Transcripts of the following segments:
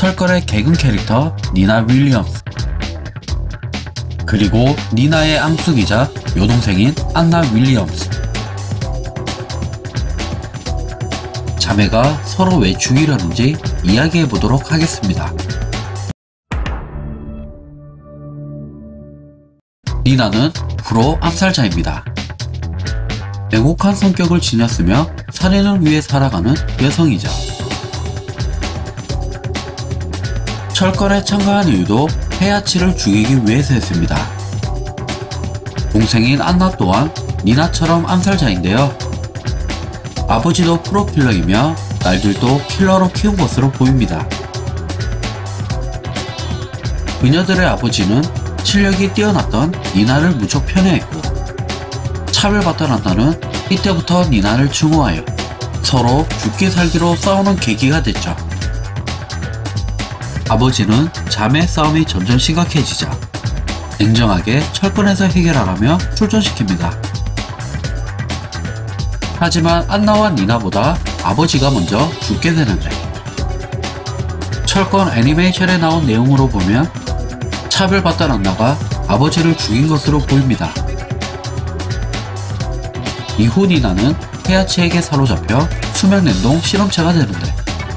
철권의 개근 캐릭터 니나 윌리엄스, 그리고 니나의 앙숙이자 여동생인 안나 윌리엄스. 자매가 서로 왜 죽이려는지 이야기해보도록 하겠습니다. 니나는 프로 암살자입니다. 냉혹한 성격을 지녔으며 살인을 위해 살아가는 여성이죠. 철권에 참가한 이유도 헤야치를 죽이기 위해서였습니다. 동생인 안나 또한 니나처럼 암살자인데요. 아버지도 프로킬러이며 딸들도 킬러로 키운 것으로 보입니다. 그녀들의 아버지는 실력이 뛰어났던 니나를 무척 편애했고, 차별받던 안나는 이때부터 니나를 증오하여 서로 죽기 살기로 싸우는 계기가 됐죠. 아버지는 자매 싸움이 점점 심각해지자 냉정하게 철권에서 해결하라며 출전시킵니다. 하지만 안나와 니나보다 아버지가 먼저 죽게 되는데, 철권 애니메이션에 나온 내용으로 보면 차별받던 안나가 아버지를 죽인 것으로 보입니다. 이후 니나는 헤야치에게 사로잡혀 수면냉동 실험체가 되는데,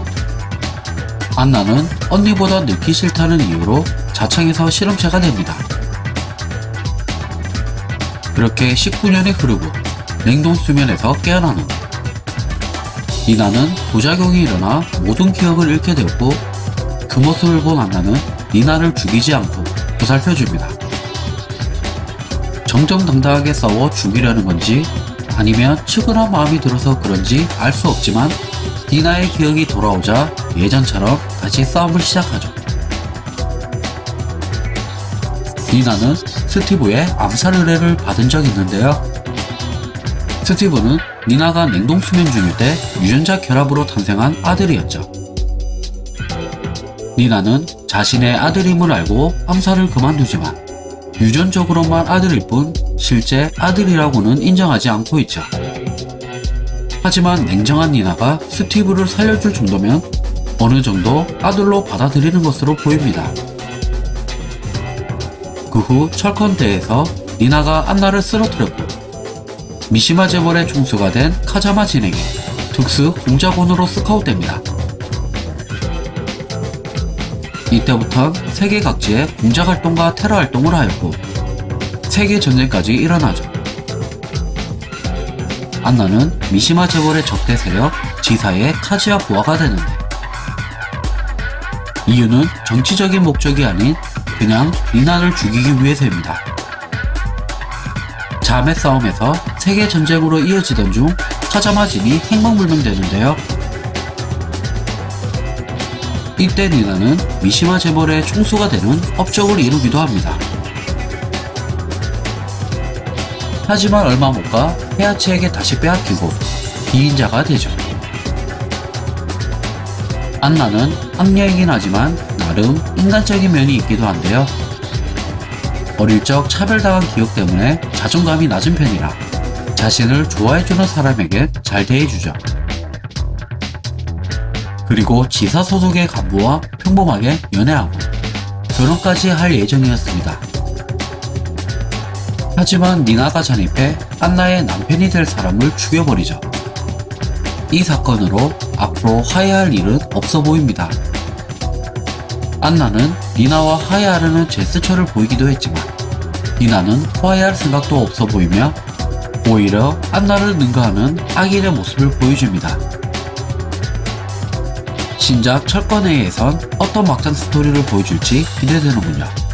안나는 언니보다 늙기 싫다는 이유로 자청해서 실험체가 됩니다. 그렇게 19년이 흐르고 냉동 수면에서 깨어나는데, 니나는 부작용이 일어나 모든 기억을 잃게 되었고, 그 모습을 본 안나는 니나를 죽이지 않고 보살펴줍니다. 정정당당하게 싸워 죽이려는 건지 아니면 측은한 마음이 들어서 그런지 알 수 없지만, 니나의 기억이 돌아오자 예전처럼 다시 싸움을 시작하죠. 니나는 스티브의 암살 의뢰를 받은 적이 있는데요. 스티브는 니나가 냉동 수면 중일 때 유전자 결합으로 탄생한 아들이었죠. 니나는 자신의 아들임을 알고 암살을 그만두지만 유전적으로만 아들일 뿐 실제 아들이라고는 인정하지 않고 있죠. 하지만 냉정한 니나가 스티브를 살려줄 정도면 어느 정도 아들로 받아들이는 것으로 보입니다. 그 후 철권대에서 니나가 안나를 쓰러뜨렸고, 미시마 재벌의 총수가 된 카자마 진에게 특수 공작원으로 스카웃됩니다. 이때부터 세계 각지에 공작활동과 테러활동을 하였고 세계전쟁까지 일어나죠. 안나는 미시마 재벌의 적대 세력 지사의 카즈야 부하가 되는데, 이유는 정치적인 목적이 아닌 그냥 니나를 죽이기 위해서입니다. 자매 싸움에서 세계전쟁으로 이어지던 중 카자마 진이 행방불명되는데요. 이때 니나는 미시마 재벌의 총수가 되는 업적을 이루기도 합니다. 하지만 얼마 못 가 헤야치에게 다시 빼앗기고 비인자가 되죠. 안나는 악녀이긴 하지만 나름 인간적인 면이 있기도 한데요. 어릴 적 차별당한 기억 때문에 자존감이 낮은 편이라 자신을 좋아해주는 사람에게 잘 대해주죠. 그리고 지사 소속의 간부와 평범하게 연애하고 결혼까지 할 예정이었습니다. 하지만 니나가 잠입해 안나의 남편이 될 사람을 죽여버리죠. 이 사건으로 앞으로 화해할 일은 없어 보입니다. 안나는 니나와 화해하려는 제스처를 보이기도 했지만 니나는 화해할 생각도 없어 보이며 오히려 안나를 능가하는 악인의 모습을 보여줍니다. 신작 철권회에선 어떤 막장 스토리를 보여줄지 기대되는군요.